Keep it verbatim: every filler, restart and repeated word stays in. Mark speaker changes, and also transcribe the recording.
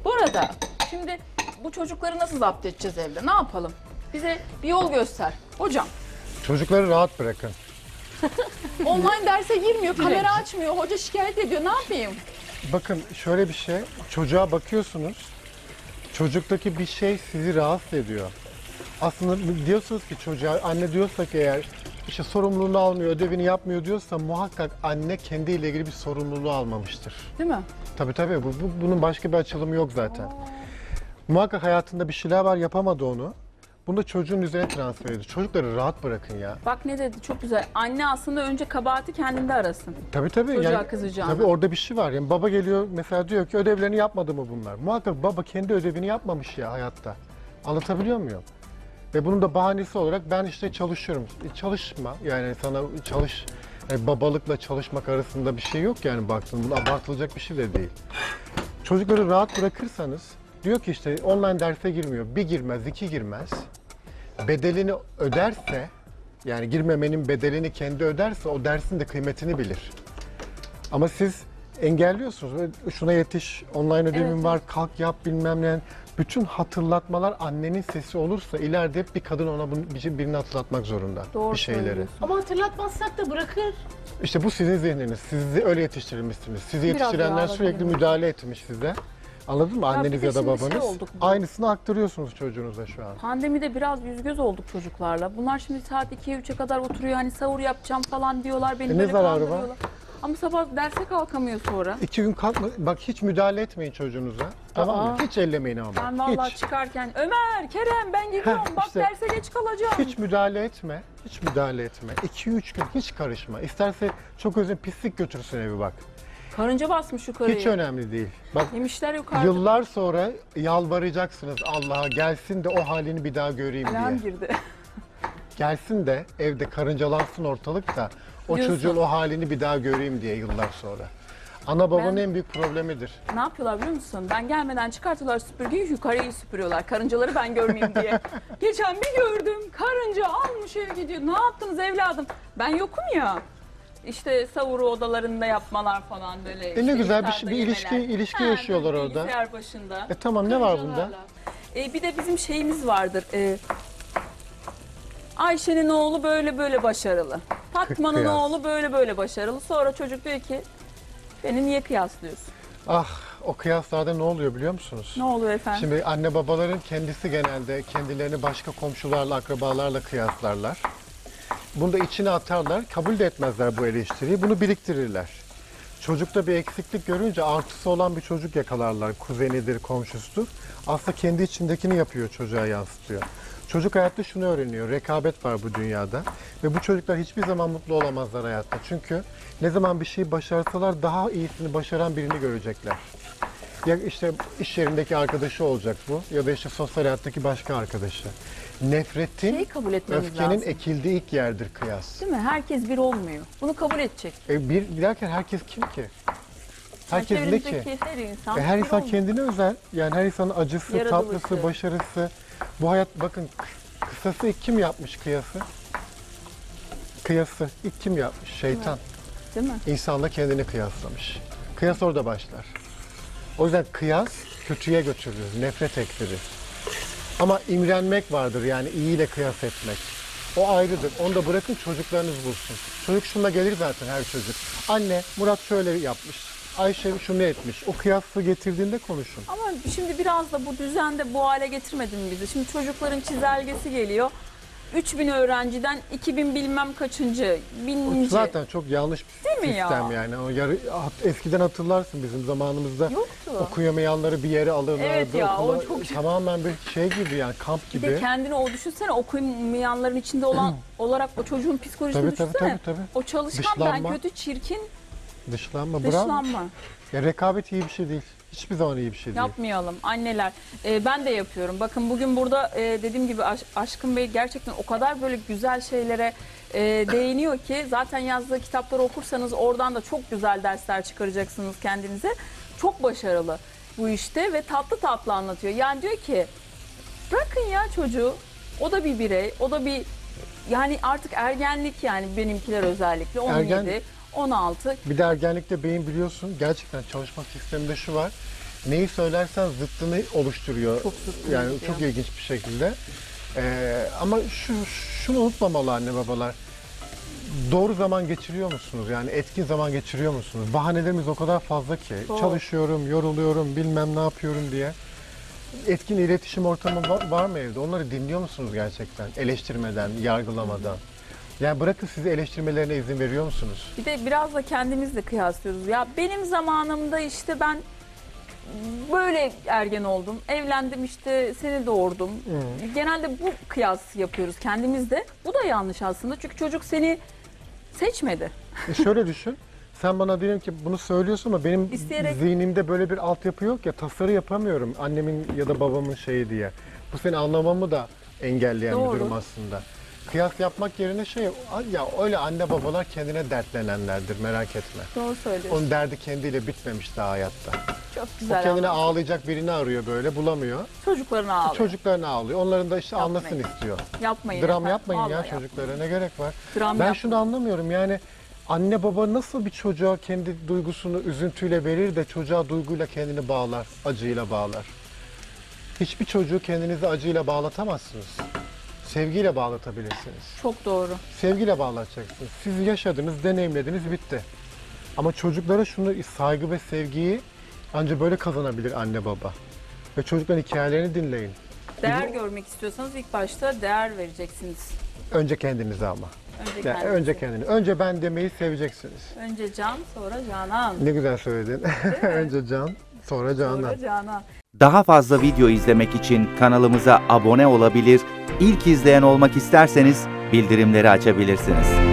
Speaker 1: Bu arada şimdi bu çocukları nasıl zapt edeceğiz evde? Ne yapalım? Bize bir yol göster. Hocam.
Speaker 2: Çocukları rahat bırakın.
Speaker 1: Online derse girmiyor, kamera açmıyor, hoca şikayet ediyor. Ne yapayım?
Speaker 2: Bakın şöyle bir şey, çocuğa bakıyorsunuz, çocuktaki bir şey sizi rahatsız ediyor. Aslında diyorsunuz ki çocuğa, anne diyorsa ki eğer işte sorumluluğunu almıyor, ödevini yapmıyor diyorsa muhakkak anne kendiyle ilgili bir sorumluluğu almamıştır.
Speaker 1: Değil mi?
Speaker 2: Tabii tabii, bu, bu- bunun başka bir açılımı yok zaten. Muhakkak hayatında bir şeyler var, yapamadı onu. Bunu da çocuğun üzerine transfer ediyor. Çocukları rahat bırakın ya.
Speaker 1: Bak ne dedi, çok güzel. Anne aslında önce kabahati kendinde arasın.
Speaker 2: Tabii tabii.
Speaker 1: Çocuğa
Speaker 2: Yani,
Speaker 1: kızacağını.
Speaker 2: tabii orada bir şey var. Yani baba geliyor mesela diyor ki ödevlerini yapmadı mı bunlar? Muhakkak baba kendi ödevini yapmamış ya hayatta. Anlatabiliyor muyum? Ve bunun da bahanesi olarak ben işte çalışıyorum. E, çalışma yani sana çalış, yani babalıkla çalışmak arasında bir şey yok yani baktın. Bu abartılacak bir şey de değil. Çocukları rahat bırakırsanız diyor ki işte online derse girmiyor. Bir girmez, iki girmez. Bedelini öderse, yani girmemenin bedelini kendi öderse o dersin de kıymetini bilir. Ama siz engelliyorsunuz. Böyle şuna yetiş, online ödevin
Speaker 1: Evet,
Speaker 2: var, kalk yap bilmem ne. Bütün hatırlatmalar annenin sesi olursa ileride hep bir kadın ona bunu, bir- birini hatırlatmak zorunda
Speaker 1: Doğru
Speaker 2: bir şeyleri.
Speaker 1: söylüyorsun.
Speaker 3: Ama hatırlatmazsak da bırakır.
Speaker 2: İşte bu sizin zihniniz. Siz öyle yetiştirilmişsiniz. Sizi
Speaker 1: Biraz
Speaker 2: yetiştirenler
Speaker 1: daha
Speaker 2: sürekli
Speaker 1: bakabilirim.
Speaker 2: müdahale etmiş size. Anladın mı? Anneniz
Speaker 1: bir
Speaker 2: ya da
Speaker 1: de şimdi şey
Speaker 2: babanız.
Speaker 1: olduk bu.
Speaker 2: Aynısını aktarıyorsunuz çocuğunuza şu an.
Speaker 1: Pandemide biraz yüz göz olduk çocuklarla. Bunlar şimdi saat ikiye üçe kadar oturuyor. Hani sahur yapacağım falan diyorlar. Beni
Speaker 2: E ne
Speaker 1: böyle
Speaker 2: zararı var?
Speaker 1: kandırıyorlar. Ama sabah derse kalkamıyor sonra.
Speaker 2: İki gün kalkma, bak hiç müdahale etmeyin çocuğunuza. Tamam mı?
Speaker 1: Aa.
Speaker 2: Hiç ellemeyin ama.
Speaker 1: Ben vallahi
Speaker 2: hiç.
Speaker 1: çıkarken Ömer, Kerem ben gidiyorum.
Speaker 2: Heh,
Speaker 1: Bak
Speaker 2: işte.
Speaker 1: derse geç kalacağım.
Speaker 2: Hiç müdahale etme. Hiç müdahale etme. iki üç gün hiç karışma. İsterse çok özün pislik götürsün evi bak.
Speaker 1: Karınca basmış yukarıya.
Speaker 2: Hiç önemli değil. Bak
Speaker 1: Yemişler yukarıda.
Speaker 2: yıllar sonra yalvaracaksınız Allah'a gelsin de o halini bir daha göreyim
Speaker 1: Alarm
Speaker 2: diye.
Speaker 1: girdi.
Speaker 2: Gelsin de evde karıncalansın ortalık da o
Speaker 1: Diyorsun.
Speaker 2: çocuğun o halini bir daha göreyim diye yıllar sonra. Ana babanın
Speaker 1: Ben-
Speaker 2: en büyük problemidir.
Speaker 1: Ne yapıyorlar biliyor musun? Ben gelmeden çıkartıyorlar süpürgeyi, yukarıyı süpürüyorlar. Karıncaları ben görmeyeyim diye. Geçen bir gördüm. Karınca almış eve gidiyor. Ne yaptınız evladım? Ben yokum ya. İşte savuru odalarında yapmalar falan böyle.
Speaker 2: E ne
Speaker 1: işte
Speaker 2: güzel bir
Speaker 1: iftarda
Speaker 2: şey, bir ilişki-
Speaker 1: yemeler.
Speaker 2: ilişki
Speaker 1: Ha,
Speaker 2: yaşıyorlar
Speaker 1: böyle
Speaker 2: orada.
Speaker 1: Bilgisayar başında.
Speaker 2: E tamam, ne var bunda?
Speaker 1: Karıncalarla. E, bir de bizim şeyimiz vardır. E, Ayşe'nin oğlu böyle böyle başarılı. Fatma'nın
Speaker 2: Kıyas.
Speaker 1: oğlu böyle böyle başarılı. Sonra çocuk diyor ki beni niye kıyaslıyorsun?
Speaker 2: Ah, o kıyaslarda ne oluyor biliyor musunuz?
Speaker 1: Ne oluyor efendim?
Speaker 2: Şimdi anne babaların kendisi genelde kendilerini başka komşularla, akrabalarla kıyaslarlar. Bunu da içine atarlar, kabul de etmezler bu eleştiriyi, bunu biriktirirler. Çocukta bir eksiklik görünce artısı olan bir çocuk yakalarlar, kuzenidir, komşusudur. Aslında kendi içindekini yapıyor, çocuğa yansıtıyor. Çocuk hayatta şunu öğreniyor, rekabet var bu dünyada. Ve bu çocuklar hiçbir zaman mutlu olamazlar hayatta. Çünkü ne zaman bir şeyi başarsalar daha iyisini başaran birini görecekler. Ya işte iş yerindeki arkadaşı olacak bu ya da işte sosyal hayattaki başka arkadaşı. Nefretin,
Speaker 1: Şeyi kabul etmemiz
Speaker 2: öfkenin
Speaker 1: lazım.
Speaker 2: ekildiği ilk yerdir kıyas.
Speaker 1: Değil mi? Herkes bir olmuyor. Bunu kabul edecek.
Speaker 2: E bir giderken herkes kim ki? Herkes ne ki?
Speaker 1: Çevremizdeki her insan
Speaker 2: E her
Speaker 1: bir
Speaker 2: insan
Speaker 1: olmuyor.
Speaker 2: kendine özel. Yani her insanın acısı,
Speaker 1: Yaratılışı.
Speaker 2: tatlısı, başarısı. Bu hayat bakın kısası ilk kim yapmış kıyası? Kıyası ilk kim yapmış? Şeytan.
Speaker 1: Değil mi?
Speaker 2: İnsanla kendini kıyaslamış. Kıyas orada başlar. O yüzden kıyas kötüye götürür, nefret ektirir. Ama imrenmek vardır yani iyiyle kıyas etmek. O ayrıdır. Onu da bırakın çocuklarınız bulsun. Çocuk şuna gelir zaten her çocuk. Anne Murat şöyle yapmış. Ayşe şunu etmiş. O kıyası getirdiğinde konuşun.
Speaker 1: Ama şimdi biraz da bu düzende bu hale getirmedin mi bizi? Şimdi çocukların çizelgesi geliyor. üç bin öğrenciden iki bin bilmem kaçıncı, bininci.
Speaker 2: Zaten çok yanlış bir
Speaker 1: Değil mi
Speaker 2: sistem
Speaker 1: ya?
Speaker 2: yani. O yarı, eskiden hatırlarsın bizim zamanımızda
Speaker 1: Yoktu.
Speaker 2: okuyamayanları bir yere alırlardı.
Speaker 1: Evet ya, o
Speaker 2: okula-
Speaker 1: çok-
Speaker 2: Tamamen bir şey gibi yani kamp
Speaker 1: Bir
Speaker 2: gibi.
Speaker 1: de kendini o düşünsene okumayanların içinde olan olarak o çocuğun psikolojisini
Speaker 2: Tabii, tabii,
Speaker 1: düşünsene.
Speaker 2: tabii, tabii.
Speaker 1: O çalışkan
Speaker 2: Dışlanma.
Speaker 1: ben kötü çirkin
Speaker 2: Dışlanma, bravo.
Speaker 1: dışlanma.
Speaker 2: Ya rekabet iyi bir şey değil. Hiçbir zaman iyi bir şey değil.
Speaker 1: Yapmayalım anneler. Ee, ben de yapıyorum. Bakın bugün burada e, dediğim gibi Aş- Aşkın Bey gerçekten o kadar böyle güzel şeylere e, değiniyor ki zaten yazdığı kitapları okursanız oradan da çok güzel dersler çıkaracaksınız kendinize. Çok başarılı bu işte ve tatlı tatlı anlatıyor. Yani diyor ki bırakın ya çocuğu. O da bir birey. O da bir yani artık ergenlik yani benimkiler özellikle on yedi,
Speaker 2: Ergen-
Speaker 1: on altı.
Speaker 2: Bir de ergenlikte beyin biliyorsun gerçekten çalışma sisteminde şu var. neyi söylersen zıttını oluşturuyor.
Speaker 1: Çok zıttını
Speaker 2: Yani
Speaker 1: yapıyor.
Speaker 2: çok ilginç bir şekilde. Ee, ama şu, şunu unutmamalı anne babalar. Doğru zaman geçiriyor musunuz? Yani etkin zaman geçiriyor musunuz? Bahanelerimiz o kadar fazla ki.
Speaker 1: Doğru.
Speaker 2: Çalışıyorum, yoruluyorum, bilmem ne yapıyorum diye. Etkin iletişim ortamı va- var mı evde? Onları dinliyor musunuz gerçekten? Eleştirmeden, yargılamadan. Yani bırakın sizi eleştirmelerine izin veriyor musunuz?
Speaker 1: Bir de biraz da kendimizle kıyaslıyoruz. Ya benim zamanımda işte ben böyle ergen oldum. Evlendim işte seni doğurdum. Genelde bu kıyas yapıyoruz kendimizde. Bu da yanlış aslında. Çünkü çocuk seni seçmedi.
Speaker 2: E şöyle düşün. Sen bana diyelim ki bunu söylüyorsun ama benim
Speaker 1: İsteyerek-
Speaker 2: zihnimde böyle bir altyapı yok ya, tasarı yapamıyorum annemin ya da babamın şeyi diye. Bu seni anlamamı da engelleyen
Speaker 1: Doğru.
Speaker 2: bir durum aslında. Kıyas yapmak yerine şey, ya öyle anne babalar kendine dertlenenlerdir, merak etme.
Speaker 1: Doğru söylüyorsun.
Speaker 2: Onun derdi kendiyle bitmemiş daha hayatta.
Speaker 1: Çok
Speaker 2: O
Speaker 1: güzel.
Speaker 2: kendine
Speaker 1: anlattın.
Speaker 2: ağlayacak birini arıyor böyle, bulamıyor.
Speaker 1: Çocuklarına ağlıyor.
Speaker 2: Çocuklarına ağlıyor. Onların da işte
Speaker 1: Yapmayın.
Speaker 2: anlasın istiyor.
Speaker 1: Yapmayın.
Speaker 2: Dram
Speaker 1: efendim.
Speaker 2: yapmayın ya
Speaker 1: Vallahi
Speaker 2: çocuklara, ne gerek var?
Speaker 1: Dram
Speaker 2: Ben
Speaker 1: yapmayın.
Speaker 2: şunu anlamıyorum yani, anne baba nasıl bir çocuğa kendi duygusunu üzüntüyle verir de çocuğa duyguyla kendini bağlar, acıyla bağlar. Hiçbir çocuğu kendinizi acıyla bağlatamazsınız. Sevgiyle bağlatabilirsiniz.
Speaker 1: Çok doğru.
Speaker 2: Sevgiyle bağlatacaksınız. Siz yaşadınız, deneyimlediniz, bitti. Ama çocuklara şunu, saygı ve sevgiyi ancak böyle kazanabilir anne baba. Ve çocukların hikayelerini dinleyin.
Speaker 1: Değer görmek istiyorsanız ilk başta değer vereceksiniz.
Speaker 2: Önce kendinize ama.
Speaker 1: Önce
Speaker 2: Yani
Speaker 1: kendinize.
Speaker 2: önce kendini. Önce ben demeyi seveceksiniz.
Speaker 1: Önce Can, sonra Canan.
Speaker 2: Ne güzel söyledin. Önce Can, sonra Canan.
Speaker 1: Sonra Canan.
Speaker 4: Daha fazla video izlemek için kanalımıza abone olabilir, ilk izleyen olmak isterseniz bildirimleri açabilirsiniz.